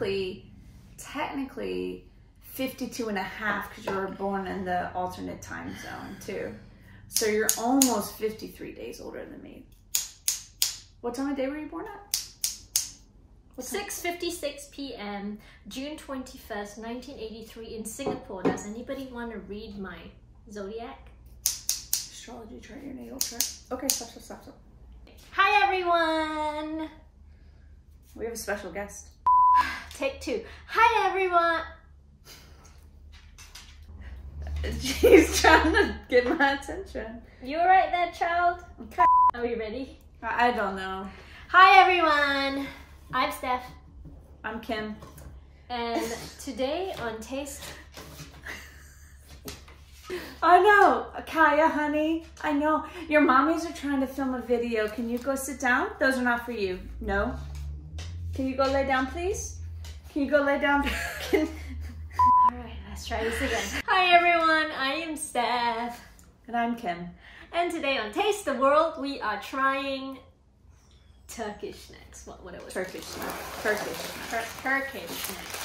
technically 52 and a half because you were born in the alternate time zone too. So you're almost 53 days older than me. What time of day were you born at? 6:56 p.m. June 21st, 1983 in Singapore. Does anybody want to read my zodiac? Astrology chart, your natal chart. Okay, stop. Hi everyone! We have a special guest. Take 2. Hi everyone! She's trying to get my attention. You alright there, child? Okay. Are we ready? I don't know. Hi everyone! I'm Steph. I'm Kim. And today on Taste... I know, Kaya, honey. I know. Your mommies are trying to film a video. Can you go sit down? Those are not for you. No? Can you go lay down, please? Can you go lay down? Alright, let's try this again. Hi everyone, I am Steph. And I'm Kim. And today on Taste the World, we are trying Turkish snacks. What it was? Turkish snacks. Turkish snacks.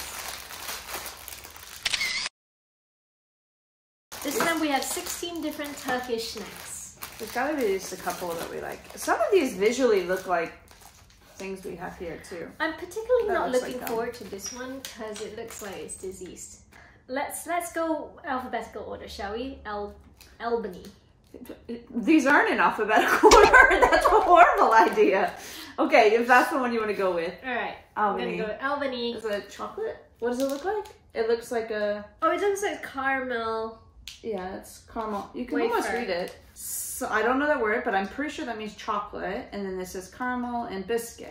This time we have 16 different Turkish snacks. There's gotta be just a couple that we like. Some of these visually look like things we have here too. I'm particularly not looking forward to this one because it looks like it's diseased. Let's go alphabetical order, shall we? Albany. These aren't in alphabetical order. That's a horrible idea. Okay, if that's the one you want to go with. Alright. Albany. I'm gonna go with Albany. Is it chocolate? What does it look like? It looks like a... Oh, it looks like caramel. Yeah, it's caramel. You can almost read it. So I don't know that word, but I'm pretty sure that means chocolate. And then this says caramel and biscuit.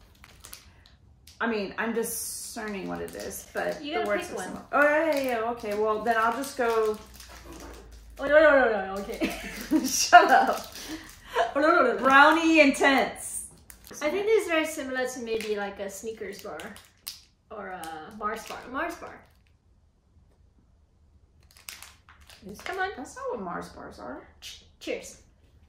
I mean, I'm discerning what it is, but the word says one. Oh, yeah. Okay, well, then I'll just go... Oh, no, okay. Shut up. Brownie Intense. I think this is very similar to maybe like a Snickers bar or a Mars bar. Come on. That's not what Mars bars are. Cheers.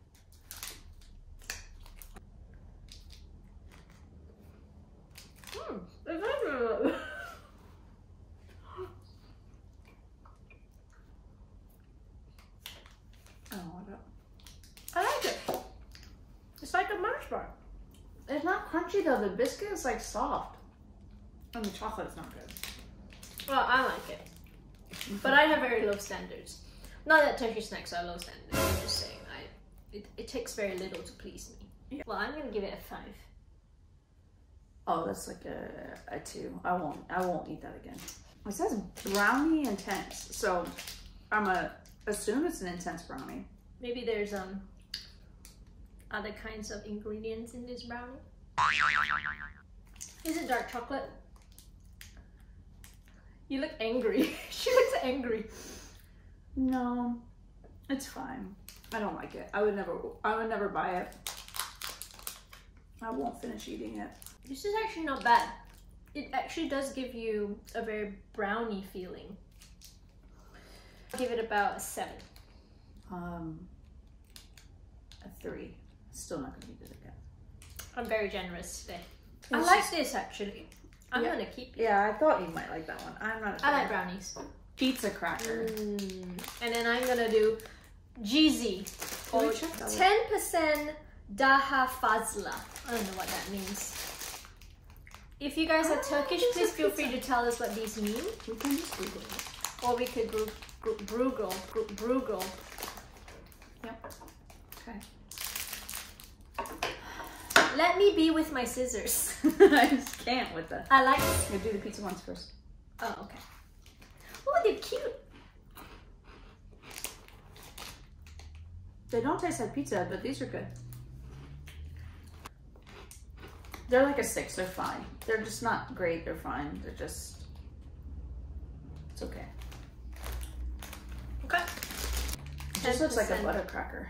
I like it. It's like a Mars bar. It's not crunchy though. The biscuit is like soft. And the chocolate is not good. Well, I like it. But I have very low standards. Not that Turkish snacks are low standards. I'm just saying, it takes very little to please me. Yeah. Well, I'm gonna give it a 5. Oh, that's like a 2. I won't eat that again. It says brownie intense, so I'm gonna assume it's an intense brownie. Maybe there's other kinds of ingredients in this brownie. Is it dark chocolate? You look angry. She looks angry. No, it's fine. I don't like it. I would never buy it. I won't finish eating it. This is actually not bad. It actually does give you a very brownie feeling. I'll give it about a 7. A 3. Still not gonna eat it again. I'm very generous today. I like this actually. I'm gonna keep it. Yeah, I thought you might like that one. I'm not. I like brownies. Pizza cracker. And then I'm gonna do GZ or 10% daha fazla. I don't know what that means. If you guys are Turkish, please feel free to tell us what these mean. We can just Google it. Or we could Brugel. Yep. Okay. Let me be with my scissors. I just can't with that. I like We'll do the pizza ones first. Oh, okay. Oh, they're cute. They don't taste like pizza, but these are good. They're like a 6. They're fine. They're just not great. They're fine. They're just... It's okay. Okay. It just looks like a butter cracker.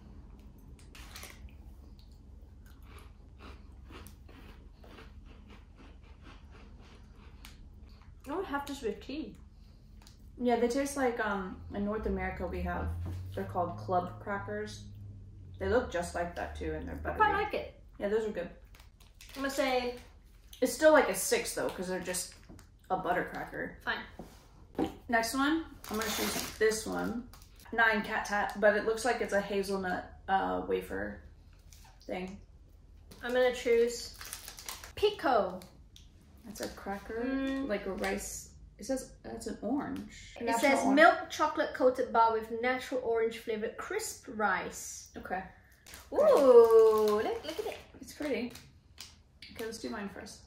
I would have this with tea. Yeah, they taste like, in North America we have, they're called club crackers. They look just like that too, and they're buttery. I quite like it. Yeah, those are good. I'm gonna say It's still like a 6 though, because they're just a butter cracker. Fine. Next one, I'm gonna choose this one. 9 Cat Tat, but it looks like it's a hazelnut wafer thing. I'm gonna choose Pico. That's a cracker, like a rice. It says that's an orange. It says orange. Milk chocolate coated bar with natural orange flavored crisp rice. Okay. Ooh, look at it. It's pretty. Okay, let's do mine first.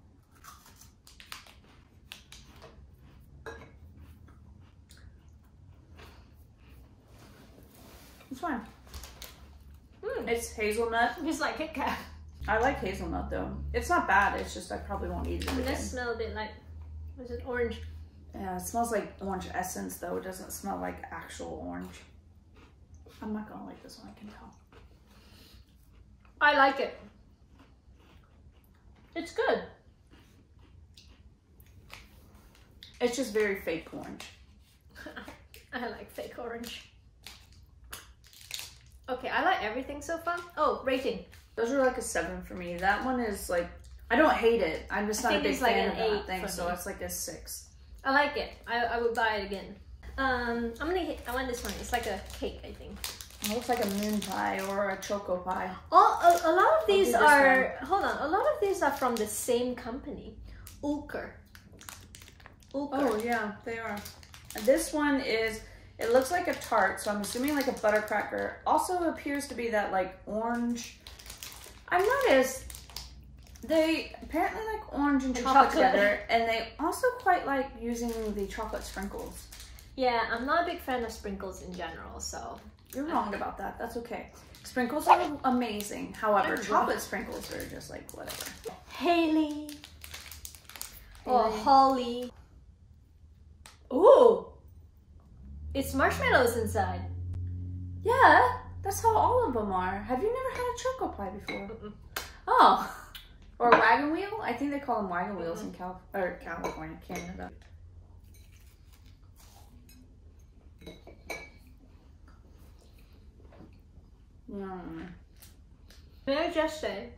It's fine. It's hazelnut. It's like Kit Kat. I like hazelnut though. It's not bad. It's just I probably won't eat it again. It does smell a bit like, was it orange? Yeah, it smells like orange essence though. It doesn't smell like actual orange. I'm not gonna like this one, I can tell. I like it. It's good. It's just very fake orange. I like fake orange. Okay, I like everything so far. Oh, rating. Those are like a 7 for me. That one is like, I don't hate it. I'm just not a big fan of that thing, so it's like a 6. I like it. I would buy it again. I want this one. It's like a cake, I think. It looks like a moon pie or a choco pie. Oh, a lot of these are, hold on, a lot of these are from the same company. Ulker. Oh yeah, they are. And this one is, it looks like a tart, so I'm assuming like a butter cracker. Also appears to be that like orange. I've noticed they apparently like orange and chocolate together, and they also quite like using the chocolate sprinkles. Yeah, I'm not a big fan of sprinkles in general, so. You're wrong about that. That's okay. Sprinkles are amazing. However, chocolate sprinkles are just like whatever. Haley. Or Holly. Ooh. It's marshmallows inside. Yeah, that's how all of them are. Have you never had a choco pie before? Oh. Or a wagon wheel? I think they call them wagon wheels in California, Canada. May I just say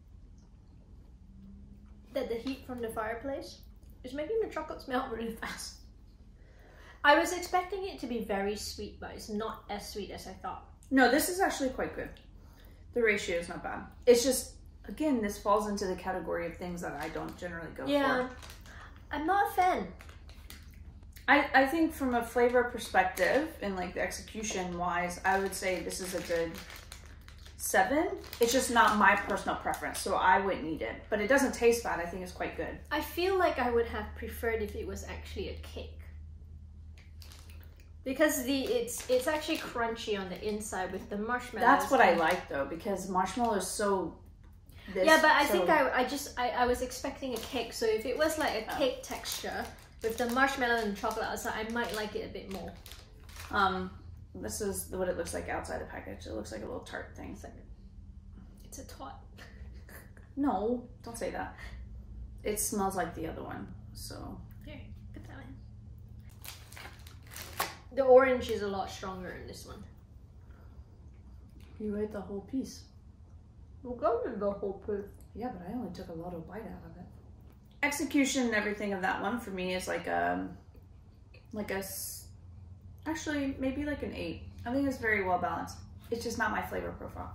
that the heat from the fireplace is making the chocolates melt really fast. I was expecting it to be very sweet, but it's not as sweet as I thought. No, this is actually quite good. The ratio is not bad. It's just, again, this falls into the category of things that I don't generally go for. I'm not a fan. I think from a flavor perspective and like the execution wise, I would say this is a good 7. It's just not my personal preference, so I wouldn't eat it. But it doesn't taste bad. I think it's quite good. I feel like I would have preferred if it was actually a cake. Because it's actually crunchy on the inside with the marshmallows. That's what I like though, because marshmallow is so. Yeah, but I think I was expecting a cake. So if it was like a cake texture with the marshmallow and chocolate outside, I might like it a bit more. This is what it looks like outside the package. It looks like a little tart thing. It's a tot. No, don't say that. It smells like the other one. So here, put that in. The orange is a lot stronger in this one. You ate the whole piece. We'll go with the whole piece. Yeah, but I only took a little bite out of it. Execution and everything of that one for me is actually maybe like an 8. I think it's very well balanced. It's just not my flavor profile.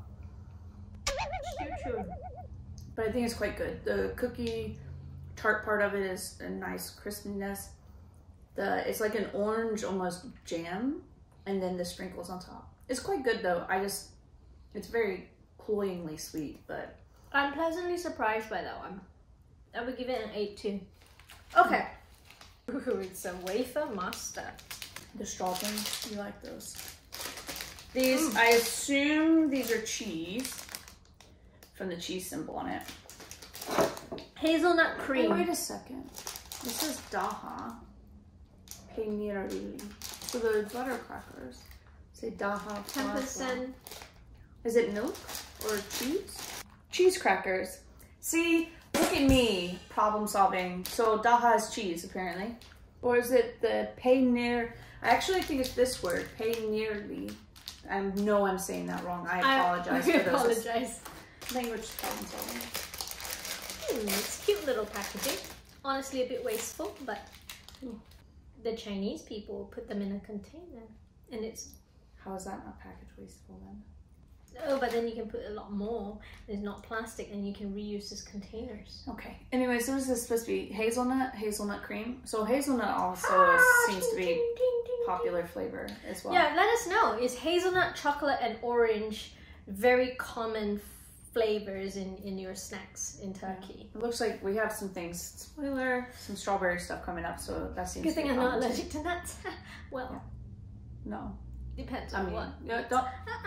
Sure. But I think it's quite good. The cookie tart part of it is a nice crispiness. It's like an orange almost jam, and then the sprinkles on top. It's quite good though. It's very cloyingly sweet, but I'm pleasantly surprised by that one. I would give it an 8 too. Okay. Ooh, it's a wafer master. The straw things, you like those? These, I assume these are cheese from the cheese symbol on it. Hazelnut cream. Oh, wait a second. This is Daha. Peynirli. So the butter crackers say Daha. 10%. Is it milk or cheese? Cheese crackers. See, look at me, problem solving. So Daha is cheese apparently. Or is it the Peynir? I actually think it's this word, Peynirli. I know I'm saying that wrong. I apologize for those. Apologize. Language problem solving. It's cute little packaging. Honestly, a bit wasteful, but the Chinese people put them in a container, and it's. How is that not package wasteful then? Oh, but then you can put a lot more. It's not plastic, and you can reuse as containers. Okay. Anyway, so this is supposed to be hazelnut cream. So hazelnut also seems to be popular flavor as well. Yeah, let us know. Is hazelnut, chocolate, and orange very common flavors in your snacks in Turkey? It looks like we have some things. Spoiler, some strawberry stuff coming up. So that seems. Good thing to be I'm not common allergic to nuts. Well, yeah. No. Depends on what. No, don't.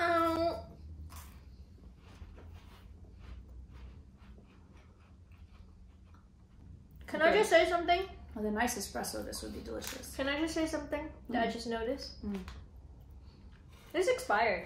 Can I just say something? With a nice espresso, this would be delicious. Can I just say something that I just noticed? This expired.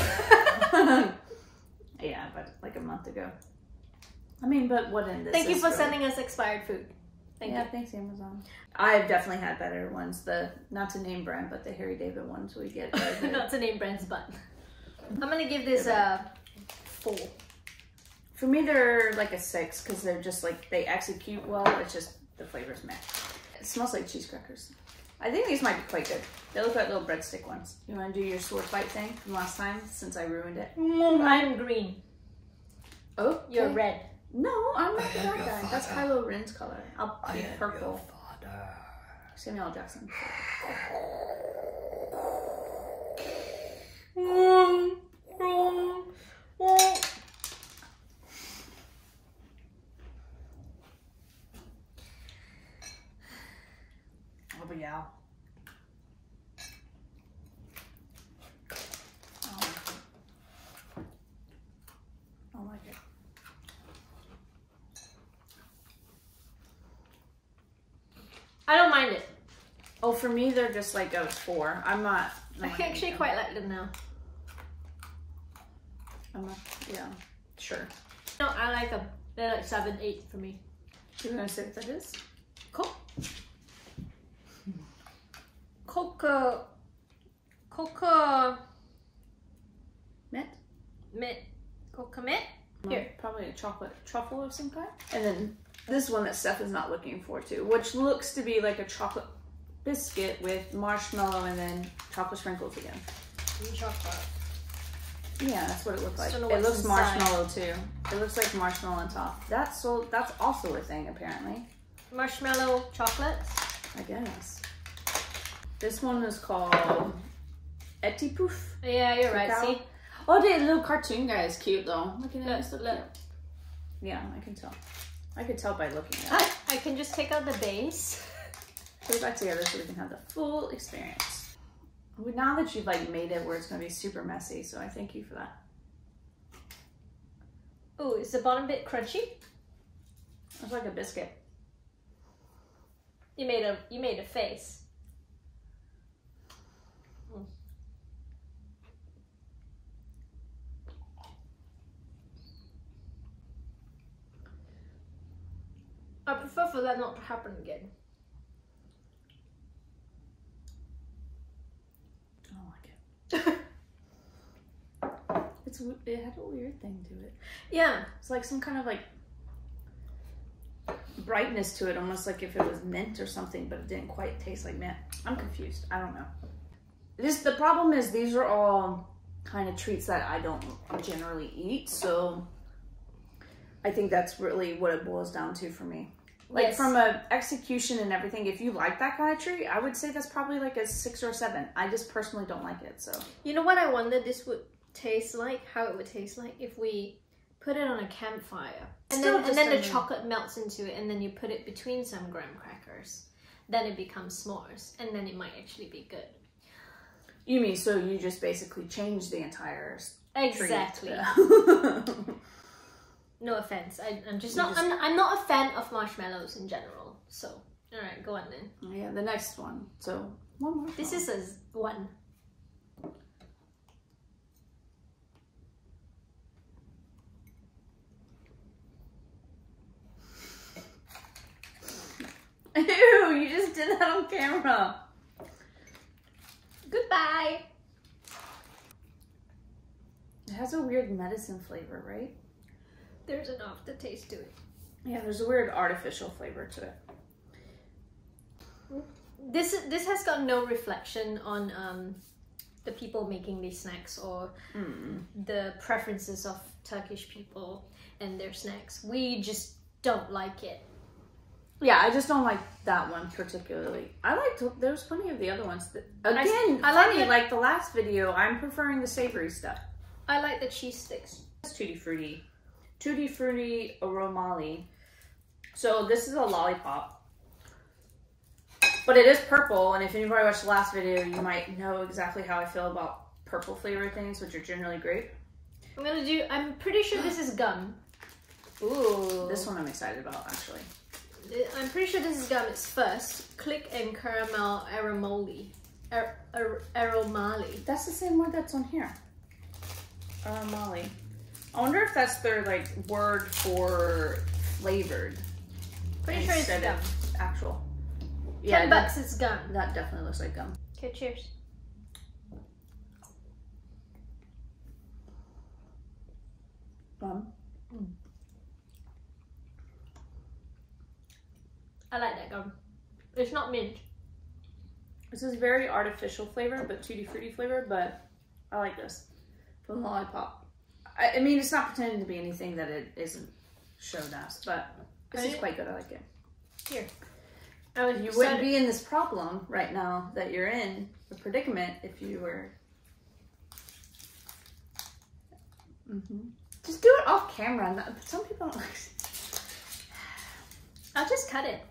Yeah, but like a month ago. I mean, but what in this? Thank you for sending us expired food. Thank you. Thanks, Amazon. I've definitely had better ones. The, not to name brand, but the Harry David ones we get. Not to name brands, but. I'm gonna give this a 4. For me, they're like a 6 because they're just like, they execute well. It's just the flavor's meh. It smells like cheese crackers. I think these might be quite good. They look like little breadstick ones. You want to do your sword fight thing from last time since I ruined it? I'm green. Oh, okay. You're red. No, I'm not that guy. That's Kylo Ren's color. I'll be purple. Samuel L. Jackson. Oh, but yeah. I like it. I don't mind it. Oh, for me, they're just like a 4. I'm not. I actually quite like them now. I'm not, yeah, sure. No, I like them. They're like 7, 8 for me. You want to say what that is? Coca. Mint? Mint. Coca mint? Here. Probably a chocolate truffle of some kind. And then this one that Steph is not looking forward to, which looks to be like a chocolate biscuit with marshmallow and then chocolate sprinkles again. Chocolate. Yeah, that's what it looks like. It looks inside. marshmallow too. It looks like marshmallow on top. That's also a thing apparently. Marshmallow chocolate. I guess. This one is called Eti Poof. Yeah, you're right. See? Oh, the little cartoon guy is cute though. Look at him. So look. cute. Yeah, I can tell. I could tell by looking at it. I can just take out the base. Put it back together so we can have the full experience. Now that you've like made it where it's gonna be super messy, so I thank you for that. Oh, is the bottom bit crunchy? It's like a biscuit. You made a face. I prefer for that not to happen again. I don't like it. It had a weird thing to it. Yeah. It's like some kind of like brightness to it, almost like if it was mint or something, but it didn't quite taste like mint. I'm confused. I don't know. The problem is these are all kind of treats that I don't generally eat, so I think that's really what it boils down to for me. Like from a execution and everything, if you like that kind of treat, I would say that's probably like a 6 or 7. I just personally don't like it, so. You know what I wonder this would taste like? How it would taste like if we put it on a campfire. And then the chocolate melts into it and then you put it between some graham crackers. Then it becomes s'mores and then it might actually be good. You mean, so you just basically change the entire Exactly. treat. No offense. I'm not a fan of marshmallows in general. So, all right, go on then. Yeah, the next one. So, one more. This is a 1. Ew, you just did that on camera. Goodbye. It has a weird medicine flavor, right? There's an aftertaste to it. Yeah, there's a weird artificial flavor to it. This has got no reflection on the people making these snacks or the preferences of Turkish people and their snacks. We just don't like it. Yeah, I just don't like that one particularly. There's plenty of the other ones that, again, I like the last video, I'm preferring the savory stuff. I like the cheese sticks. It's Tutti Frutti. Tutti Frutti Aromali. So this is a lollipop. But it is purple, and if anybody watched the last video, you might know exactly how I feel about purple flavored things, which are generally great. I'm pretty sure this is gum. Ooh. This one I'm excited about, actually. I'm pretty sure this is gum. It's first. Click and caramel aromali. Aromali. That's the same word that's on here. Aromali. I wonder if that's their like word for flavored. Pretty sure it's gum. Actual. Yeah, $10 it's gum. That definitely looks like gum. Okay, cheers. Gum. I like that gum. It's not mint. This is very artificial flavor, but Tutti Frutti flavor, but I like this. From the lollipop. I mean, it's not pretending to be anything that it isn't shown as, but this is quite good. I like it. Here. You wouldn't be in this problem right now that you're in, the predicament, if you were... Just do it off camera. Some people don't like... I'll just cut it.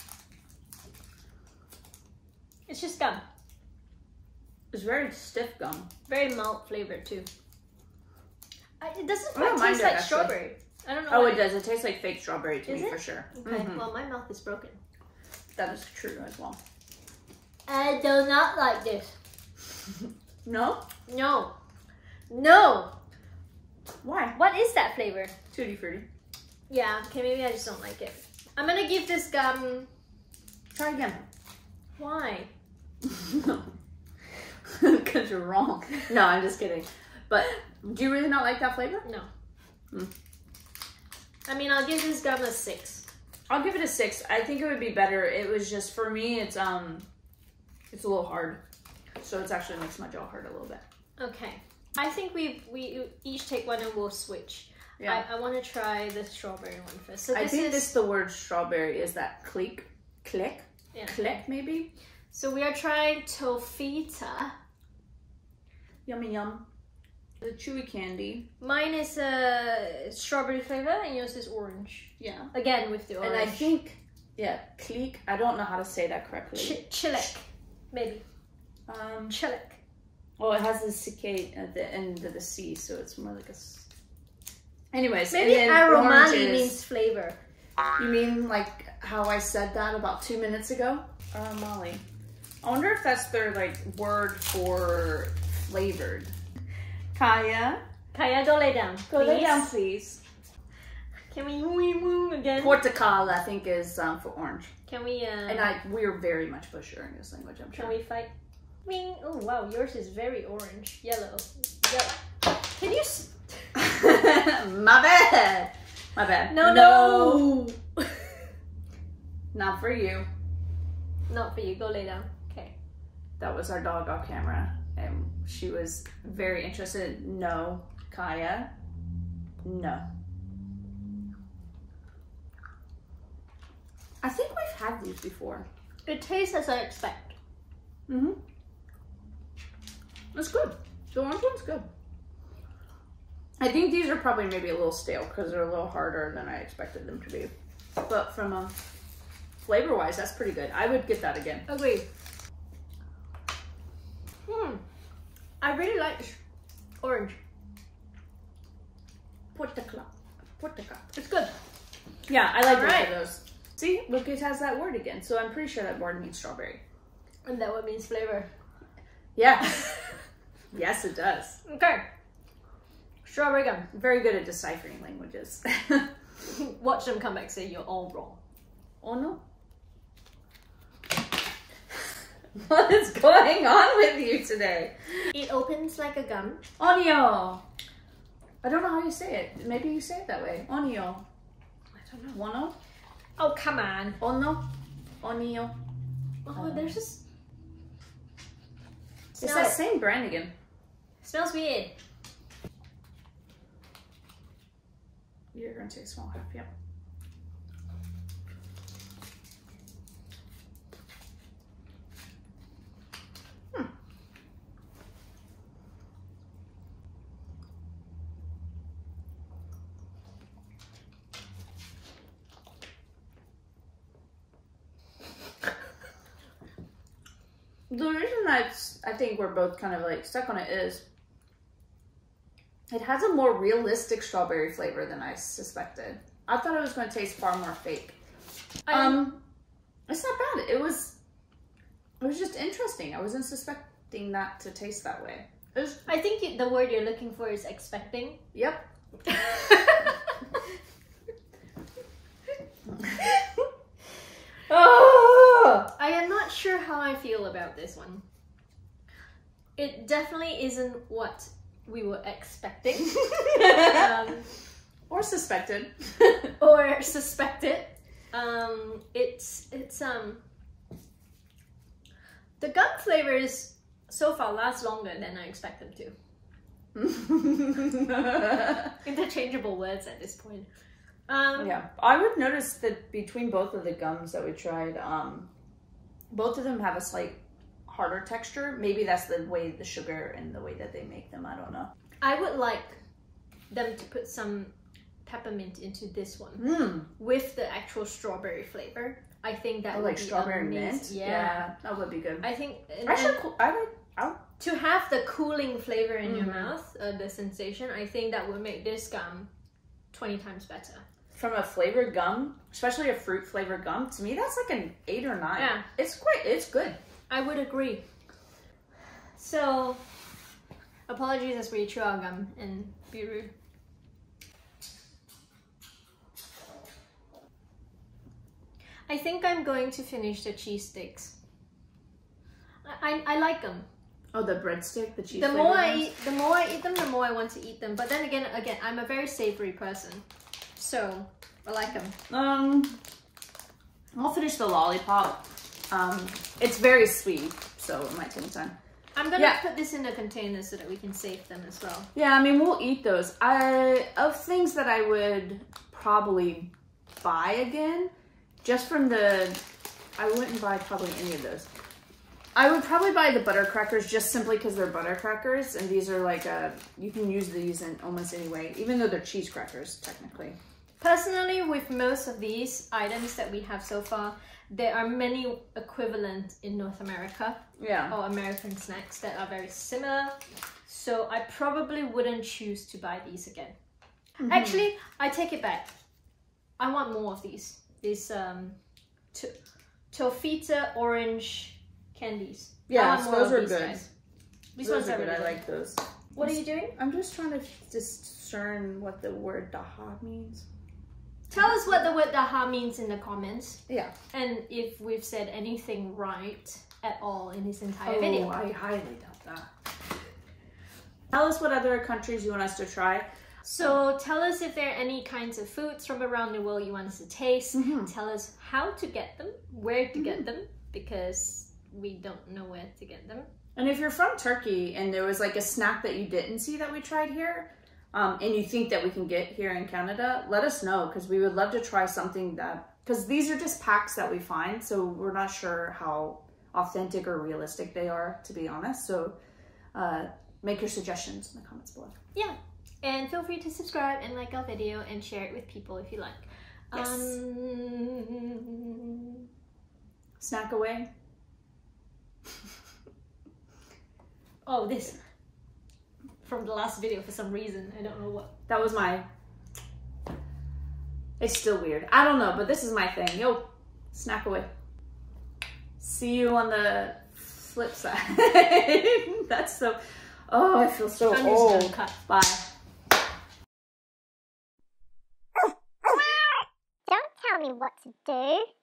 It's just gum. It's very stiff gum. Very malt flavored too. It doesn't quite taste like strawberry. I don't know. Oh, it does. It tastes like fake strawberry to me for sure. Okay, well my mouth is broken. That is true as well. I do not like this. No? No. No! Why? What is that flavor? Tutti Frutti. Yeah, okay, maybe I just don't like it. I'm gonna give this gum... Try again. Why? No. Because you're wrong. No, I'm just kidding. But do you really not like that flavor? No. I mean, I'll give this gum a 6. I'll give it a 6. I think it would be better. It was just, for me, it's a little hard. So it actually makes my jaw hurt a little bit. Okay. I think we each take one and we'll switch. Yeah. I want to try the strawberry one first. So I think the word strawberry is that click, maybe. So we are trying Tofita. Yummy yum. The chewy candy. Mine is strawberry flavor and yours is orange. Yeah. Again with the orange. And I think, yeah, click. I don't know how to say that correctly. Chilek, maybe. Chilek. Well, it has the CK at the end of the C, so it's more like a... Anyways, maybe aromali means flavor. You mean like how I said that about 2 minutes ago? Aromali. I wonder if that's their like word for flavored. Kaya, go lay down. Go lay down, please. Can we woo again? Portugal, I think, is for orange. Can we? And we're very much butchering this language. I'm sure. Can we fight? Oh wow, yours is very orange, yellow. Can you? My bad. My bad. No. Not for you. Not for you. Go lay down. Okay. That was our dog off camera, and she was very interested. No, Kaya. No. I think we've had these before. It tastes as I expect. It's good. The orange one's good. I think these are probably maybe a little stale because they're a little harder than I expected them to be. But from a flavor-wise, that's pretty good. I would get that again. Agreed. I really like orange. Portugal. It's good. Yeah, I like both of those. See, look, it has that word again. So I'm pretty sure that word means strawberry. And that word means flavor. Yeah. Yes, it does. Okay. Strawberry gum. Very good at deciphering languages. Watch them come back and say you're all wrong. Oh no. What is going on with you today? It opens like a gum. Onio. I don't know how you say it. Maybe you say it that way. Onio. I don't know. Wono? Oh, come on. Ono? Onio? Oh, there's just... It's that same brand again. Smells weird. You're going to take a small half, yep. The reason that I think we're both kind of like stuck on it is it has a more realistic strawberry flavor than I suspected. I thought it was going to taste far more fake. It's not bad. It was just interesting. I wasn't suspecting that to taste that way. I think the word you're looking for is expecting. Yep. Oh, I am not sure how I feel about this one. It definitely isn't what we were expecting. Or suspected. Or suspected. It's the gum flavors so far last longer than I expected to. Interchangeable words at this point. Yeah, I would notice that between both of the gums that we tried, both of them have a slight harder texture. Maybe that's the way the sugar and the way that they make them. I don't know. I would like them to put some peppermint into this one with the actual strawberry flavor. I think that would like be strawberry amazing. mint. Yeah, that would be good. I think to have the cooling flavor in your mouth, the sensation. I think that would make this gum 20 times better. From a flavored gum, especially a fruit flavored gum, to me that's like an 8 or 9. Yeah, it's good. I would agree. So, apologies as we chew our gum and be rude. I think I'm going to finish the cheese sticks. I like them. Oh, the breadstick, the cheese. The more I eat them, the more I want to eat them. But then again, I'm a very savory person, so I like them. I'll finish the lollipop. It's very sweet, so it might take time. I'm gonna put this in a container so that we can save them as well. Yeah, I mean we'll eat those. Of things that I would probably buy again, just from the, I wouldn't buy probably any of those. I would probably buy the butter crackers just simply because they're butter crackers, and these are like you can use these in almost any way, even though they're cheese crackers technically. Personally, with most of these items that we have so far, there are many equivalent in North America. Yeah. Or American snacks that are very similar. So I probably wouldn't choose to buy these again. Actually, I take it back. I want more of these. These Tofita orange candies. Yeah, those are good. Guys. These ones are good. really I like those. What are you doing? I'm just trying to discern what the word daha means. Tell us what the word daha means in the comments. Yeah. And if we've said anything right at all in this entire video. I highly doubt that. Tell us what other countries you want us to try. So tell us if there are any kinds of foods from around the world you want us to taste. Tell us how to get them, where to get them, because we don't know where to get them. And if you're from Turkey and there was like a snack that you didn't see that we tried here, and you think that we can get here in Canada, let us know, because we would love to try something that, because these are just packs that we find, so we're not sure how authentic or realistic they are, to be honest. So make your suggestions in the comments below. Yeah, and feel free to subscribe and like our video and share it with people if you like. Yes. Snack away. Oh, this from the last video for some reason. I don't know what. That was my... It's still weird. I don't know, but this is my thing. Yo, snack away. See you on the flip side. That's so... Oh, I feel so old. Bye. Don't tell me what to do.